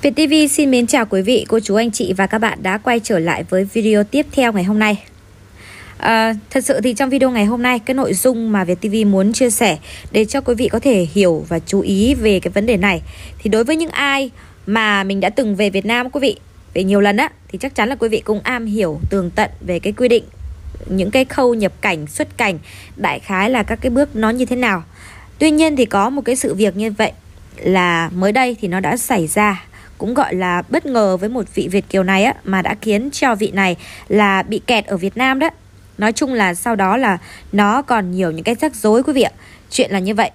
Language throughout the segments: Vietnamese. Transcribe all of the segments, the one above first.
Việt TV xin mến chào quý vị, cô chú, anh chị và các bạn đã quay trở lại với video tiếp theo ngày hôm nay. Thật sự thì trong video ngày hôm nay, cái nội dung mà Việt TV muốn chia sẻ để cho quý vị có thể hiểu và chú ý về cái vấn đề này, thì đối với những ai mà mình đã từng về Việt Nam quý vị, về nhiều lần á, thì chắc chắn là quý vị cũng am hiểu tường tận về cái quy định, những cái khâu nhập cảnh, xuất cảnh, đại khái là các cái bước nó như thế nào. Tuy nhiên thì có một cái sự việc như vậy là mới đây thì nó đã xảy ra, cũng gọi là bất ngờ với một vị Việt kiều này á, mà đã khiến cho vị này là bị kẹt ở Việt Nam đó. Nói chung là sau đó là nó còn nhiều những cái rắc rối quý vị ạ. Chuyện là như vậy.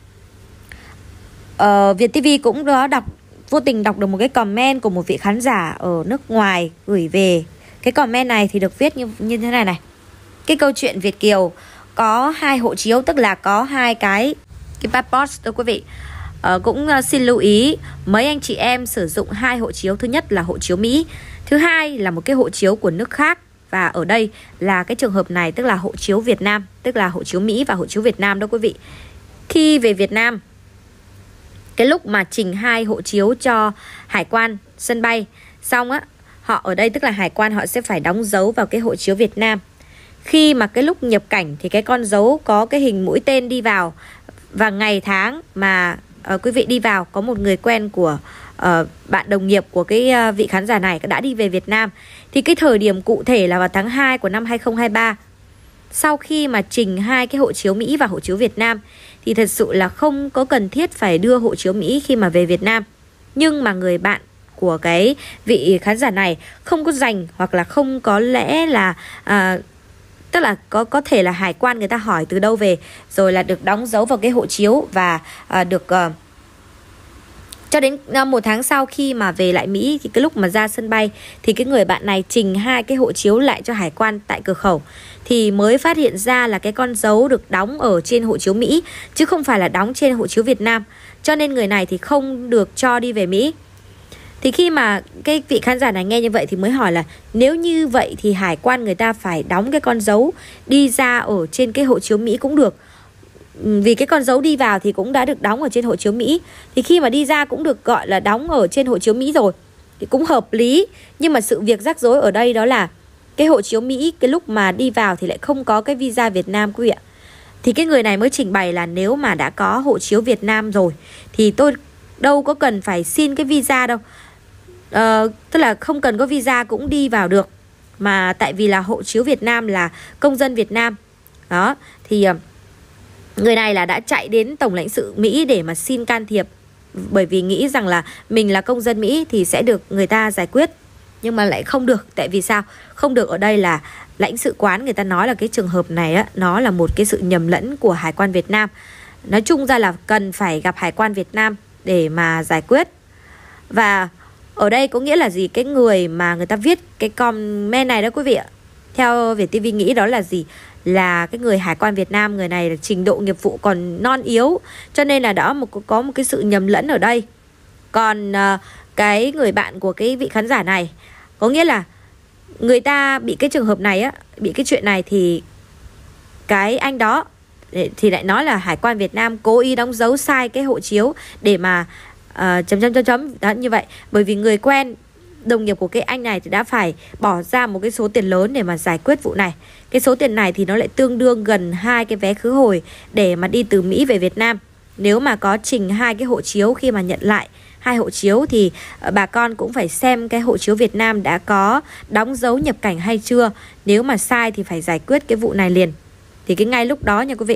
Việt TV cũng đó vô tình đọc được một cái comment của một vị khán giả ở nước ngoài gửi về. Cái comment này thì được viết như thế này này. Cái câu chuyện Việt kiều có 2 hộ chiếu, tức là có 2 cái passport đó quý vị. Cũng xin lưu ý mấy anh chị em sử dụng 2 hộ chiếu. Thứ nhất là hộ chiếu Mỹ, thứ hai là một cái hộ chiếu của nước khác. Và ở đây là cái trường hợp này, tức là hộ chiếu Việt Nam, tức là hộ chiếu Mỹ và hộ chiếu Việt Nam đó quý vị. Khi về Việt Nam, cái lúc mà trình 2 hộ chiếu cho hải quan sân bay xong á, họ ở đây tức là hải quan họ sẽ phải đóng dấu vào cái hộ chiếu Việt Nam. Khi mà cái lúc nhập cảnh thì cái con dấu có cái hình mũi tên đi vào và ngày tháng mà quý vị đi vào. Có một người quen của bạn đồng nghiệp của cái vị khán giả này đã đi về Việt Nam. Thì cái thời điểm cụ thể là vào tháng 2 của năm 2023. Sau khi mà trình 2 cái hộ chiếu Mỹ và hộ chiếu Việt Nam thì thật sự là không có cần thiết phải đưa hộ chiếu Mỹ khi mà về Việt Nam. Nhưng mà người bạn của cái vị khán giả này không có dành, hoặc là không có lẽ là tức là có thể là hải quan người ta hỏi từ đâu về, rồi là được đóng dấu vào cái hộ chiếu và được cho đến 1 tháng sau khi mà về lại Mỹ, thì cái lúc mà ra sân bay thì cái người bạn này trình 2 cái hộ chiếu lại cho hải quan tại cửa khẩu, thì mới phát hiện ra là cái con dấu được đóng ở trên hộ chiếu Mỹ chứ không phải là đóng trên hộ chiếu Việt Nam. Cho nên người này thì không được cho đi về Mỹ. Thì khi mà cái vị khán giả này nghe như vậy thì mới hỏi là nếu như vậy thì hải quan người ta phải đóng cái con dấu đi ra ở trên cái hộ chiếu Mỹ cũng được. Vì cái con dấu đi vào thì cũng đã được đóng ở trên hộ chiếu Mỹ, thì khi mà đi ra cũng được gọi là đóng ở trên hộ chiếu Mỹ rồi, thì cũng hợp lý. Nhưng mà sự việc rắc rối ở đây đó là cái hộ chiếu Mỹ cái lúc mà đi vào thì lại không có cái visa Việt Nam quý vị ạ. Thì cái người này mới trình bày là nếu mà đã có hộ chiếu Việt Nam rồi thì tôi đâu có cần phải xin cái visa đâu. Tức là không cần có visa cũng đi vào được. Mà tại vì là hộ chiếu Việt Nam là công dân Việt Nam. Đó, thì người này là đã chạy đến Tổng lãnh sự Mỹ để mà xin can thiệp, bởi vì nghĩ rằng là mình là công dân Mỹ thì sẽ được người ta giải quyết. Nhưng mà lại không được. Tại vì sao? Không được ở đây là lãnh sự quán người ta nói là cái trường hợp này á, nó là một cái sự nhầm lẫn của hải quan Việt Nam. Nói chung ra là cần phải gặp hải quan Việt Nam để mà giải quyết. Và ở đây có nghĩa là gì? Cái người mà người ta viết cái comment này đó quý vị ạ, theo Việt TV nghĩ đó là gì? Là cái người hải quan Việt Nam, người này là trình độ nghiệp vụ còn non yếu, cho nên là đó có một cái sự nhầm lẫn ở đây. Còn cái người bạn của cái vị khán giả này, có nghĩa là người ta bị cái trường hợp này á, bị cái chuyện này thì cái anh đó thì lại nói là hải quan Việt Nam cố ý đóng dấu sai cái hộ chiếu để mà chấm đó như vậy. Bởi vì người quen đồng nghiệp của cái anh này thì đã phải bỏ ra một cái số tiền lớn để mà giải quyết vụ này. Cái số tiền này thì nó lại tương đương gần 2 cái vé khứ hồi để mà đi từ Mỹ về Việt Nam. Nếu mà có trình 2 cái hộ chiếu, khi mà nhận lại 2 hộ chiếu thì bà con cũng phải xem cái hộ chiếu Việt Nam đã có đóng dấu nhập cảnh hay chưa. Nếu mà sai thì phải giải quyết cái vụ này liền. Thì cái ngay lúc đó nha quý vị.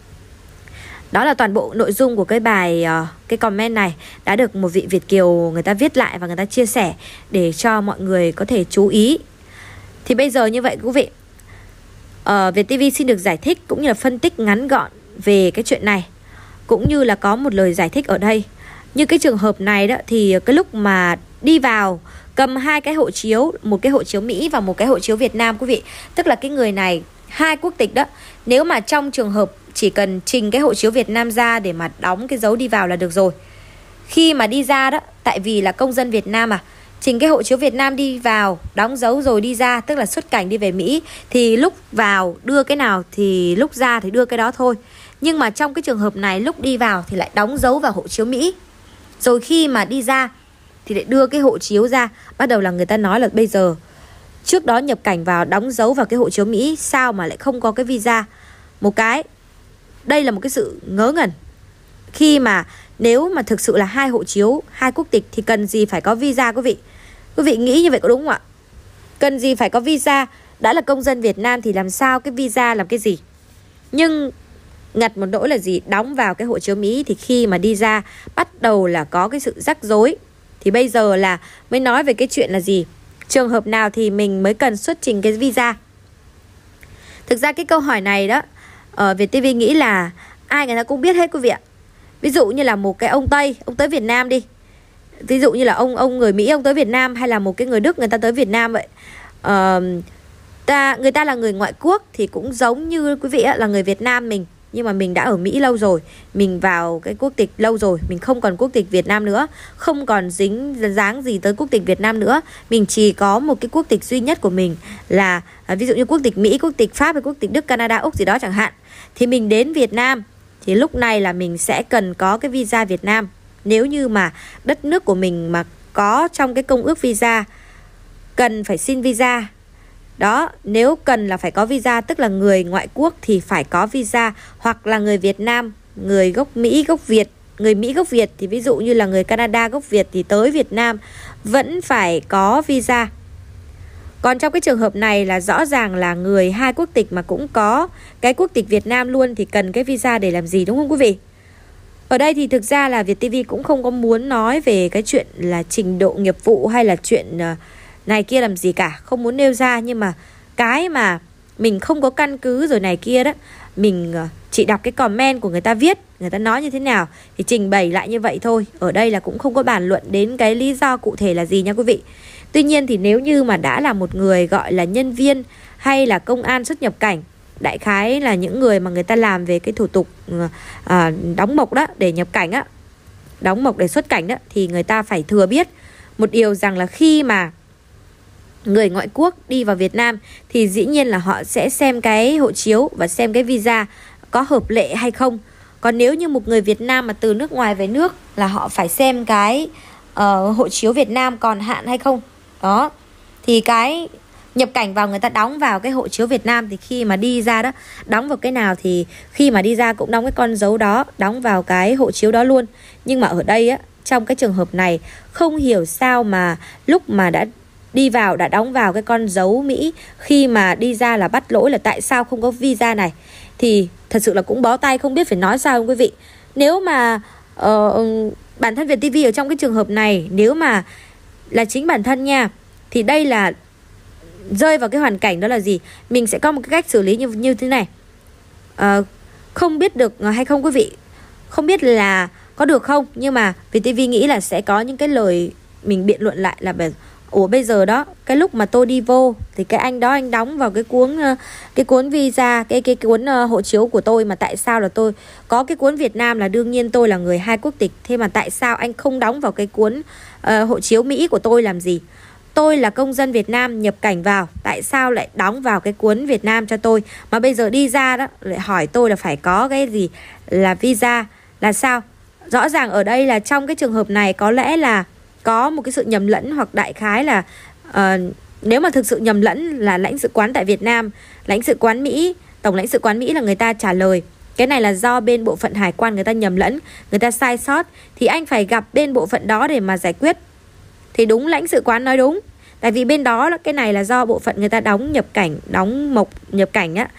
Đó là toàn bộ nội dung của cái bài, cái comment này đã được một vị Việt kiều người ta viết lại và người ta chia sẻ để cho mọi người có thể chú ý. Thì bây giờ như vậy quý vị, Việt TV xin được giải thích cũng như là phân tích ngắn gọn về cái chuyện này, cũng như là có một lời giải thích ở đây. Như cái trường hợp này đó, thì cái lúc mà đi vào cầm 2 cái hộ chiếu, một cái hộ chiếu Mỹ và một cái hộ chiếu Việt Nam quý vị, tức là cái người này 2 quốc tịch đó. Nếu mà trong trường hợp chỉ cần trình cái hộ chiếu Việt Nam ra để mà đóng cái dấu đi vào là được rồi. Khi mà đi ra đó, tại vì là công dân Việt Nam mà, trình cái hộ chiếu Việt Nam đi vào, đóng dấu rồi đi ra, tức là xuất cảnh đi về Mỹ, thì lúc vào đưa cái nào thì lúc ra thì đưa cái đó thôi. Nhưng mà trong cái trường hợp này, lúc đi vào thì lại đóng dấu vào hộ chiếu Mỹ, rồi khi mà đi ra thì lại đưa cái hộ chiếu ra. Bắt đầu là người ta nói là bây giờ trước đó nhập cảnh vào đóng dấu vào cái hộ chiếu Mỹ, sao mà lại không có cái visa. Một cái, đây là một cái sự ngớ ngẩn. Khi mà nếu mà thực sự là hai hộ chiếu, hai quốc tịch thì cần gì phải có visa quý vị? Quý vị nghĩ như vậy có đúng không ạ? Cần gì phải có visa? Đã là công dân Việt Nam thì làm sao cái visa làm cái gì? Nhưng ngặt một nỗi là gì? Đóng vào cái hộ chiếu Mỹ thì khi mà đi ra bắt đầu là có cái sự rắc rối. Thì bây giờ là mới nói về cái chuyện là gì? Trường hợp nào thì mình mới cần xuất trình cái visa? Thực ra cái câu hỏi này đó, ở VTV nghĩ là ai người ta cũng biết hết quý vị ạ. Ví dụ như là một cái ông Tây, ông tới Việt Nam đi. Ví dụ như là ông người Mỹ, ông tới Việt Nam, hay là một cái người Đức người ta tới Việt Nam vậy. Người ta là người ngoại quốc thì cũng giống như quý vị ạ, là người Việt Nam mình. Nhưng mà mình đã ở Mỹ lâu rồi, mình vào cái quốc tịch lâu rồi, mình không còn quốc tịch Việt Nam nữa, không còn dính dáng gì tới quốc tịch Việt Nam nữa. Mình chỉ có một cái quốc tịch duy nhất của mình là ví dụ như quốc tịch Mỹ, quốc tịch Pháp hay quốc tịch Đức, Canada, Úc gì đó chẳng hạn. Thì mình đến Việt Nam thì lúc này là mình sẽ cần có cái visa Việt Nam. Nếu như mà đất nước của mình mà có trong cái công ước visa cần phải xin visa. Đó, nếu cần là phải có visa, tức là người ngoại quốc thì phải có visa. Hoặc là người Việt Nam, người gốc Mỹ, gốc Việt. Người Mỹ gốc Việt thì ví dụ như là người Canada gốc Việt thì tới Việt Nam vẫn phải có visa. Còn trong cái trường hợp này là rõ ràng là người hai quốc tịch mà cũng có cái quốc tịch Việt Nam luôn thì cần cái visa để làm gì, đúng không quý vị? Ở đây thì thực ra là VietTV cũng không có muốn nói về cái chuyện là trình độ nghiệp vụ hay là chuyện này kia làm gì cả, không muốn nêu ra. Nhưng mà cái mà mình không có căn cứ rồi này kia đó, mình chỉ đọc cái comment của người ta viết, người ta nói như thế nào thì trình bày lại như vậy thôi. Ở đây là cũng không có bàn luận đến cái lý do cụ thể là gì nha quý vị. Tuy nhiên thì nếu như mà đã là một người gọi là nhân viên hay là công an xuất nhập cảnh, đại khái là những người mà người ta làm về cái thủ tục đóng mộc đó để nhập cảnh á, đóng mộc để xuất cảnh đó, thì người ta phải thừa biết một điều rằng là khi mà người ngoại quốc đi vào Việt Nam thì dĩ nhiên là họ sẽ xem cái hộ chiếu và xem cái visa có hợp lệ hay không. Còn nếu như một người Việt Nam mà từ nước ngoài về nước là họ phải xem cái hộ chiếu Việt Nam còn hạn hay không. Đó, thì cái nhập cảnh vào người ta đóng vào cái hộ chiếu Việt Nam, thì khi mà đi ra đó đóng vào cái nào thì khi mà đi ra cũng đóng cái con dấu đó, đóng vào cái hộ chiếu đó luôn. Nhưng mà ở đây á, trong cái trường hợp này không hiểu sao mà lúc mà đã đi vào đã đóng vào cái con dấu Mỹ, khi mà đi ra là bắt lỗi là tại sao không có visa này. Thì thật sự là cũng bó tay, không biết phải nói sao không quý vị. Nếu mà bản thân VietTV ở trong cái trường hợp này, nếu mà là chính bản thân nha, thì đây là rơi vào cái hoàn cảnh đó là gì? Mình sẽ có một cái cách xử lý như thế này. Không biết được hay không quý vị, không biết là có được không, nhưng mà VietTV nghĩ là sẽ có những cái lời mình biện luận lại là ủa bây giờ đó, cái lúc mà tôi đi vô thì cái anh đó anh đóng vào cái cuốn visa, cái cuốn hộ chiếu của tôi, mà tại sao là tôi có cái cuốn Việt Nam là đương nhiên tôi là người hai quốc tịch, thế mà tại sao anh không đóng vào cái cuốn hộ chiếu Mỹ của tôi làm gì? Tôi là công dân Việt Nam nhập cảnh vào, tại sao lại đóng vào cái cuốn Việt Nam cho tôi, mà bây giờ đi ra đó lại hỏi tôi là phải có cái gì là visa là sao? Rõ ràng ở đây là trong cái trường hợp này có lẽ là có một cái sự nhầm lẫn, hoặc đại khái là nếu mà thực sự nhầm lẫn là lãnh sự quán tại Việt Nam, lãnh sự quán Mỹ, tổng lãnh sự quán Mỹ là người ta trả lời cái này là do bên bộ phận hải quan người ta nhầm lẫn, người ta sai sót, thì anh phải gặp bên bộ phận đó để mà giải quyết. Thì đúng, lãnh sự quán nói đúng, tại vì bên đó cái này là do bộ phận người ta đóng nhập cảnh, đóng mộc nhập cảnh á,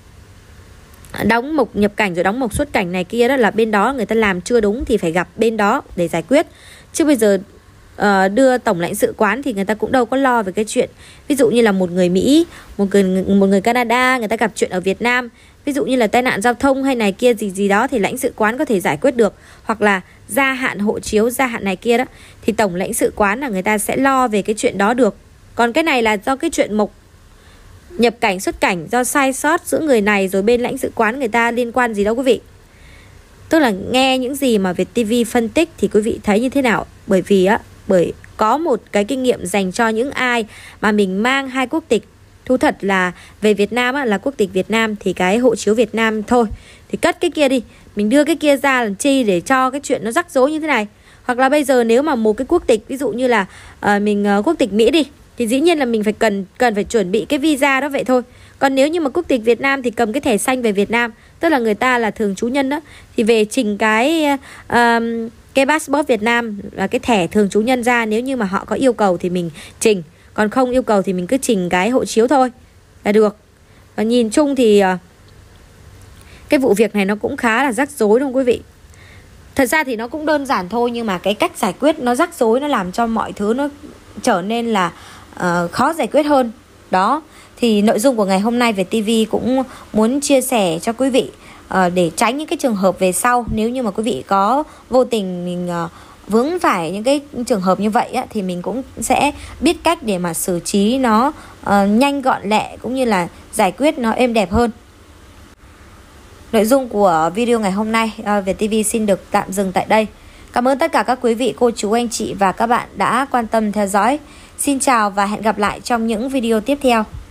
đóng mộc nhập cảnh rồi đóng mộc xuất cảnh này kia đó, là bên đó người ta làm chưa đúng thì phải gặp bên đó để giải quyết. Chứ bây giờ đưa tổng lãnh sự quán thì người ta cũng đâu có lo về cái chuyện ví dụ như là một người Mỹ, một người Canada người ta gặp chuyện ở Việt Nam, ví dụ như là tai nạn giao thông hay này kia gì đó, thì lãnh sự quán có thể giải quyết được, hoặc là gia hạn hộ chiếu, gia hạn này kia đó, thì tổng lãnh sự quán là người ta sẽ lo về cái chuyện đó được. Còn cái này là do cái chuyện mộc nhập cảnh xuất cảnh, do sai sót giữa người này rồi bên lãnh sự quán người ta liên quan gì đâu quý vị. Tức là nghe những gì mà VietTV phân tích thì quý vị thấy như thế nào? Bởi có một cái kinh nghiệm dành cho những ai mà mình mang hai quốc tịch. Thú thật là về Việt Nam là quốc tịch Việt Nam thì cái hộ chiếu Việt Nam thôi, thì cất cái kia đi, mình đưa cái kia ra làm chi để cho cái chuyện nó rắc rối như thế này. Hoặc là bây giờ nếu mà một cái quốc tịch, ví dụ như là mình quốc tịch Mỹ đi, thì dĩ nhiên là mình phải cần phải chuẩn bị cái visa đó vậy thôi. Còn nếu như mà quốc tịch Việt Nam thì cầm cái thẻ xanh về Việt Nam, tức là người ta là thường trú nhân đó, thì về trình cái passport Việt Nam là cái thẻ thường trú nhân ra. Nếu như mà họ có yêu cầu thì mình trình, còn không yêu cầu thì mình cứ trình cái hộ chiếu thôi là được. Và nhìn chung thì cái vụ việc này nó cũng khá là rắc rối đúng không quý vị? Thật ra thì nó cũng đơn giản thôi, nhưng mà cái cách giải quyết nó rắc rối, nó làm cho mọi thứ nó trở nên là khó giải quyết hơn. Đó, thì nội dung của ngày hôm nay về TV cũng muốn chia sẻ cho quý vị để tránh những cái trường hợp về sau. Nếu như mà quý vị có vô tình mình vướng phải những cái trường hợp như vậy á, thì mình cũng sẽ biết cách để mà xử trí nó nhanh gọn lẹ, cũng như là giải quyết nó êm đẹp hơn. Nội dung của video ngày hôm nay về TV xin được tạm dừng tại đây. Cảm ơn tất cả các quý vị, cô chú, anh chị và các bạn đã quan tâm theo dõi. Xin chào và hẹn gặp lại trong những video tiếp theo.